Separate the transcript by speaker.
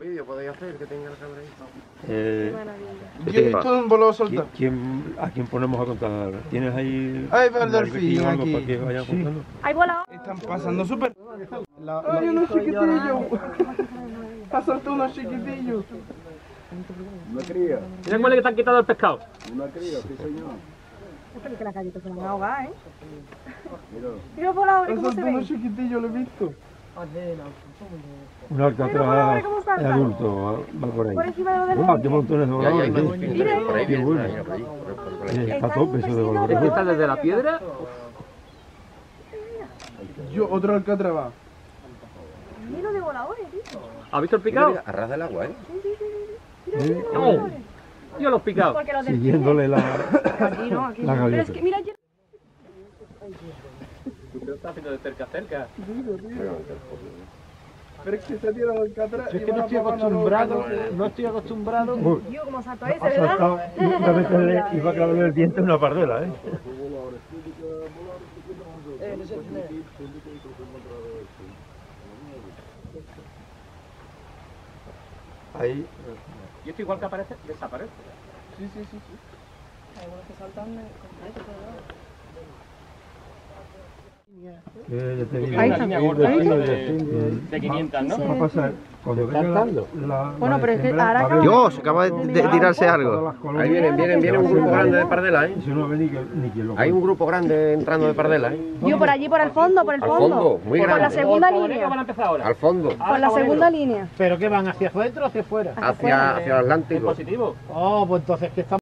Speaker 1: vídeo podéis hacer que tenga la cámara ahí.
Speaker 2: Yo he visto un volado soltar.
Speaker 3: ¿A quién ponemos a contar? ¿Tienes ahí
Speaker 2: Ahí va el
Speaker 3: un
Speaker 2: delfín
Speaker 3: algo
Speaker 2: aquí.
Speaker 3: para que vayan contando?
Speaker 4: ¡Hay volado!
Speaker 2: Están pasando súper. Hay unos chiquitillos. Ha saltado unos chiquitillos.
Speaker 5: Una cría.
Speaker 6: Mira cuál es que te han quitado el pescado.
Speaker 5: Una cría, sí señor.
Speaker 4: Espera que las galletas se van a ahogar, ¿eh?
Speaker 5: Mira.
Speaker 4: Mira el volador,
Speaker 2: Ha
Speaker 4: ¿cómo se
Speaker 2: saltado unos
Speaker 4: ve?
Speaker 2: chiquitillos, lo he visto.
Speaker 3: Un alcatraz
Speaker 4: ¿cómo salta?
Speaker 3: adulto va por ahí.
Speaker 4: Por encima de los
Speaker 3: ¡Guau!
Speaker 4: demás.
Speaker 3: ¡Qué montones de
Speaker 1: Y ahí hay más
Speaker 3: voladores!
Speaker 1: delfines
Speaker 4: Mira,
Speaker 1: también por ahí,
Speaker 3: qué
Speaker 1: vienen
Speaker 3: bueno.
Speaker 1: por ahí, por ahí.
Speaker 3: Está a tope eso de
Speaker 6: Es que
Speaker 3: voladores.
Speaker 6: está desde la piedra.
Speaker 2: Yo, otro alcatraz va.
Speaker 4: Lleno de voladores, tío.
Speaker 6: ¿Has visto el
Speaker 1: Mira,
Speaker 6: picado?
Speaker 1: mira, a ras del agua, ¿eh?
Speaker 4: Mira los
Speaker 6: No.
Speaker 4: voladores.
Speaker 6: Yo los picado.
Speaker 4: Porque los delfines...
Speaker 3: Siguiéndole la
Speaker 4: Aquí no, aquí no. Pero es
Speaker 3: gaviota.
Speaker 4: que, mira,
Speaker 6: Tú lo estás haciendo de cerca a cerca.
Speaker 2: Pero es que se ha tirado el alcatraz.
Speaker 7: Es que no estoy acostumbrado, no estoy acostumbrado.
Speaker 4: yo como salto ese,
Speaker 3: Ha saltado,
Speaker 4: ¿verdad?
Speaker 3: una vez le iba a clavarle el diente a una pardela, ¿eh? Ahí,
Speaker 6: Y esto igual que aparece, desaparece.
Speaker 2: Sí, sí, sí.
Speaker 3: ya te digo,
Speaker 4: Ahí está.
Speaker 6: De 500, ¿no?
Speaker 3: va a pasar cuando venga
Speaker 4: Bueno, pero es que ahora acaba...
Speaker 1: Dios, acaba de tirarse algo. Ahí viene un grupo grande de pardelas, ¿eh?
Speaker 3: Si no ve ni quien lo
Speaker 1: Hay un grupo grande entrando de pardelas, ¿eh?
Speaker 4: Yo por allí, por el fondo, por el
Speaker 1: Al
Speaker 4: fondo.
Speaker 1: fondo, muy
Speaker 4: Por la
Speaker 1: grande.
Speaker 4: segunda
Speaker 6: ¿Van a
Speaker 4: línea.
Speaker 6: empezar ahora?
Speaker 1: Al fondo,
Speaker 4: Por la segunda línea.
Speaker 7: ¿Pero qué van? ¿Hacia adentro o hacia afuera?
Speaker 1: hacia el
Speaker 6: En
Speaker 1: Atlántico.
Speaker 6: positivo.
Speaker 7: Oh, pues entonces, ¿qué estamos?